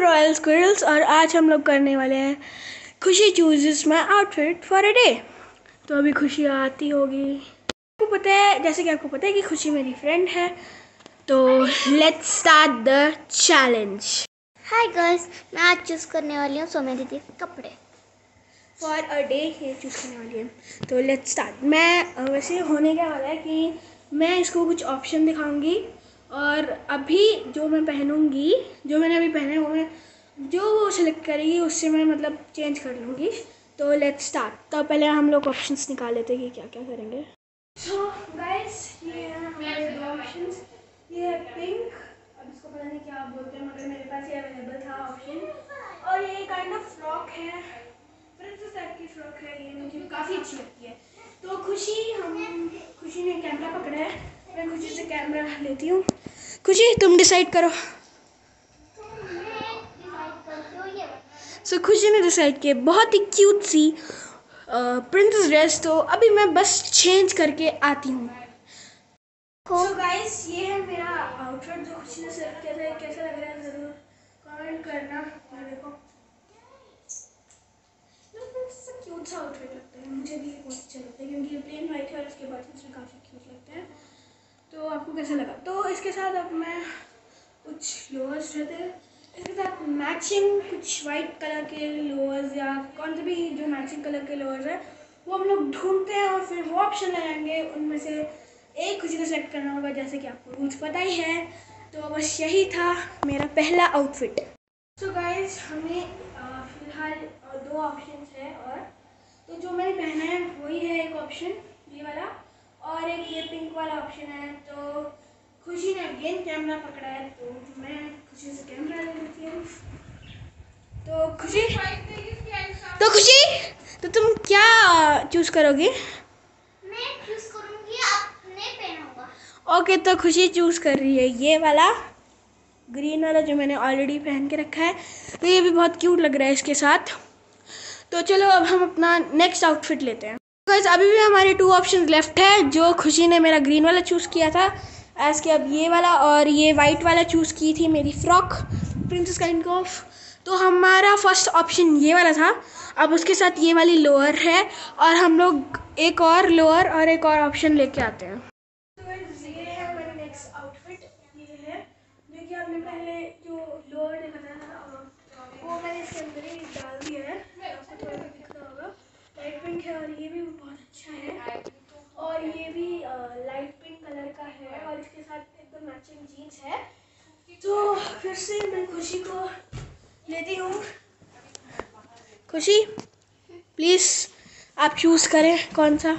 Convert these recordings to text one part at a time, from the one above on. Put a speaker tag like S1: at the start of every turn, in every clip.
S1: Royal squirrels और आज हम लोग करने वाले हैं Khushi chooses my outfit for a day. तो अभी खुशी आती होगी। आपको पता है, जैसे कि आपको पता है कि खुशी मेरी फ्रेंड है। तो let's start the challenge.
S2: Hi girls, मैं आज चूज़ करने वाली हूँ सोम्या दीदी के कपड़े
S1: फॉर अ डे ये चूज़ करने वाली है। तो लेट्स स्टार्ट। मैं वैसे होने क्या वाला है कि मैं इसको कुछ ऑप्शन दिखाऊंगी और अभी जो मैं पहनूंगी, जो मैंने अभी पहने वो मैं जो वो सिलेक्ट करेगी उससे मैं मतलब चेंज कर लूँगी। तो लेट्स स्टार्ट। तो पहले हम लोग ऑप्शंस निकाल लेते हैं कि क्या क्या करेंगे। सो गाइस, ये है हमारे दो ऑप्शंस। ये है पिंक, अब इसको पता नहीं क्या बोलते हैं मगर मेरे पास ये अवेलेबल था ऑप्शन। और ये काइंड ऑफ फ्रॉक है, प्रिंसेस टाइप की फ्रॉक है। ये मुझे काफ़ी अच्छी लगती है। तो खुशी ने कैमरा पकड़ा है, मैं खुशी से कैमरा लेती हूँ। खुशी तुम डिसाइड करो। सो खुशी ने डिसाइड किया बहुत ही क्यूट सी प्रिंसेस ड्रेस। तो अभी मैं बस चेंज करके आती हूँ। सो गाइस, ये है मेरा आउटफिट जो खुशी ने सेलेक्ट किया था। कैसा लग रहा है ज़रूर कमेंट करना। ये देखो क्यूट सा आउटफिट लगता है, मुझे भी बहुत अच्छा लगता है क्योंकि ये प्लेन वाइट है और इसके बाद इसमें काफ़ी क्यूट लगते हैं। तो आपको कैसा लगा? तो इसके साथ अब मैं कुछ लोअर्स रहते हैं, इसके साथ मैचिंग कुछ वाइट कलर के लोअर्स या कौन से भी जो मैचिंग कलर के लोअर्स है वो हम लोग ढूंढते हैं और फिर वो ऑप्शन लगाएंगे। उनमें से एक खुशी को सेलेक्ट करना होगा, जैसे कि आपको रूल्स पता ही है। तो बस यही था मेरा पहला आउटफिट। सो गाइस, हमें फिलहाल दो ऑप्शन है और तो जो मैंने पहना है वही है एक ऑप्शन ये वाला और एक ये पिंक वाला ऑप्शन है। तो खुशी ने अगेन कैमरा पकड़ा है तो मैं खुशी से कैमरा ले लेती हूँ। तो खुशी तो तुम क्या चूज करोगी?
S2: मैं चूज़ करूँगी आपने पहना होगा।
S1: ओके, तो खुशी चूज कर रही है ये वाला ग्रीन वाला जो मैंने ऑलरेडी पहन के रखा है। तो ये भी बहुत क्यूट लग रहा है इसके साथ। तो चलो अब हम अपना नेक्स्ट आउटफिट लेते हैं। गाइस, अभी भी हमारे टू ऑप्शंस लेफ्ट है। जो खुशी ने मेरा ग्रीन वाला चूज़ किया था एज के, अब ये वाला और ये वाइट वाला चूज़ की थी मेरी फ्रॉक प्रिंसेस काइंड ऑफ। तो हमारा फर्स्ट ऑप्शन ये वाला था। अब उसके साथ ये वाली लोअर है और हम लोग एक और लोअर और एक और ऑप्शन लेके आते हैं। तो ये है हमारा नेक्स्ट आउटफिट। ये है जो कि आपने पहले जो लोअर देखा था वो मैंने इसके अंदर ही डाल दिया है। आपको थोड़ा सा दिख रहा होगा, लाइट पिंक है और ये भी बहुत अच्छा है। और ये भी लाइट पिंक कलर का है और इसके साथ एकदम मैचिंग जीन्स है। तो फिर से मैं खुशी को लेती हूँ। खुशी प्लीज़ आप चूज़ करें कौन सा।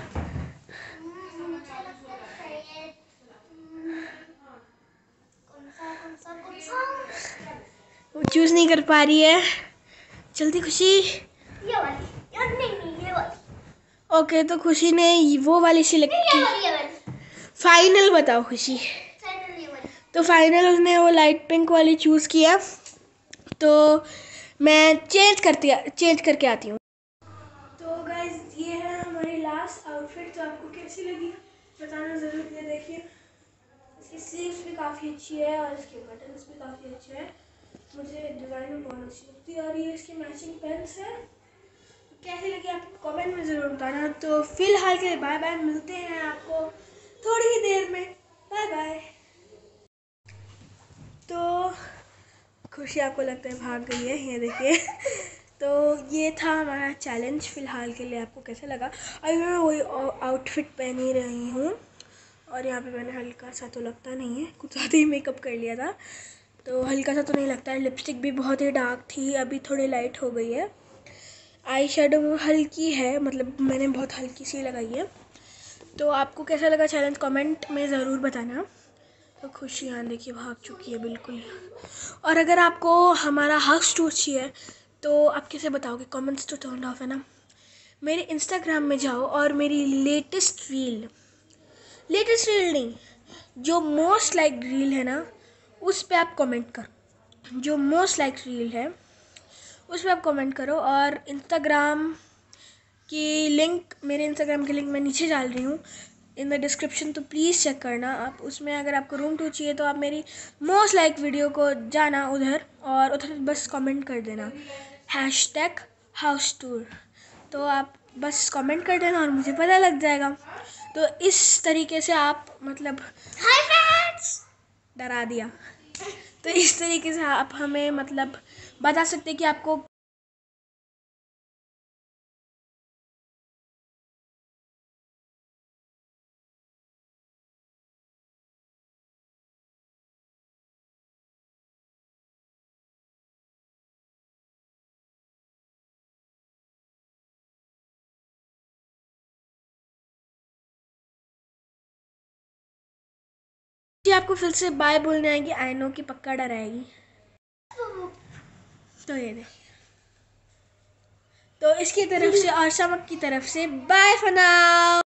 S1: वो चूज़ नहीं कर पा रही है, जल्दी खुशी।
S2: ये वाली नहीं, ये वाली।
S1: ओके, तो खुशी ने वो वाली सिलेक्ट की। फाइनल बताओ खुशी। तो फाइनल उसने वो लाइट पिंक वाली चूज़ किया। तो मैं चेंज करके आती हूँ। तो गाइस, ये है हमारी लास्ट आउटफिट। तो आपको कैसी लगी बताना ज़रूर। ये देखिए इसकी स्लीव्स भी काफ़ी अच्छी है और इसके बटन्स भी काफ़ी अच्छे हैं। मुझे डिज़ाइन में बहुत अच्छी लगती है और ये इसकी मैचिंग पेंस है। कैसी लगी आप कमेंट में ज़रूर बताना। तो फिलहाल के बाय बाय, मिलते हैं आपको थोड़ी ही देर में। Bye bye. तो खुशी आपको लगता है भाग गई है, ये देखिए। तो ये था हमारा चैलेंज फिलहाल के लिए। आपको कैसा लगा? अभी मैं वही आउटफिट पहन ही रही हूँ और यहाँ पे मैंने हल्का सा, तो लगता नहीं है, कुछ ज़्यादा ही मेकअप कर लिया था तो हल्का सा तो नहीं लगता है। लिपस्टिक भी बहुत ही डार्क थी, अभी थोड़ी लाइट हो गई है। आई शेडो हल्की है, मतलब मैंने बहुत हल्की सी लगाई है। तो आपको कैसा लगा चैलेंज कमेंट में ज़रूर बताना। तो खुशी यहाँ देखिए भाग चुकी है बिल्कुल। और अगर आपको हमारा हाउस टूर चाहिए तो आप कैसे बताओगे? कमेंट्स तो टर्न ऑफ है ना। मेरे इंस्टाग्राम में जाओ और मेरी लेटेस्ट रील नहीं, जो मोस्ट लाइक रील है ना उस पर आप कमेंट करो। जो मोस्ट लाइक रील है उस पर आप कमेंट करो। और इंस्टाग्राम की लिंक, मेरे इंस्टाग्राम की लिंक मैं नीचे डाल रही हूँ। इन द डिस्क्रिप्शन, तो प्लीज़ चेक करना आप। उसमें अगर आपको रूम टूर चाहिए तो आप मेरी मोस्ट लाइक वीडियो को जाना उधर, और उधर बस कमेंट कर देना #house tour। तो आप बस कमेंट कर देना और मुझे पता लग जाएगा। तो इस तरीके से आप मतलब
S2: हाय फ्रेंड्स,
S1: डरा दिया। तो इस तरीके से आप हमें मतलब बता सकते हैं कि आपको कि आपको फिर से बाय बोलने आएगी। आई नो कि पक्का डर आएगी। तो ये देखिए, तो इसकी तरफ से और समक की तरफ से बाय फॉर नाउ।